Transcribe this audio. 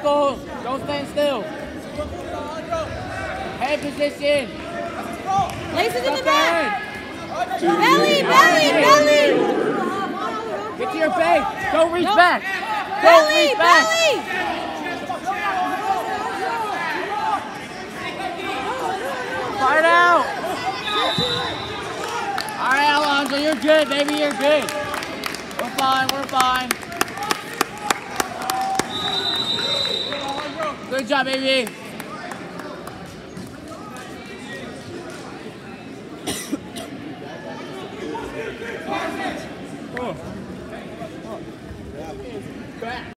Careful. Don't stand still. Head position. Laces in the Stop back. ahead. Belly, belly, belly. Get to your base. Don't reach back. Don't Belly, reach back. belly. Fight out. All right, Alonzo, you're good, baby. You're good. We're fine. We're fine. Good job, baby.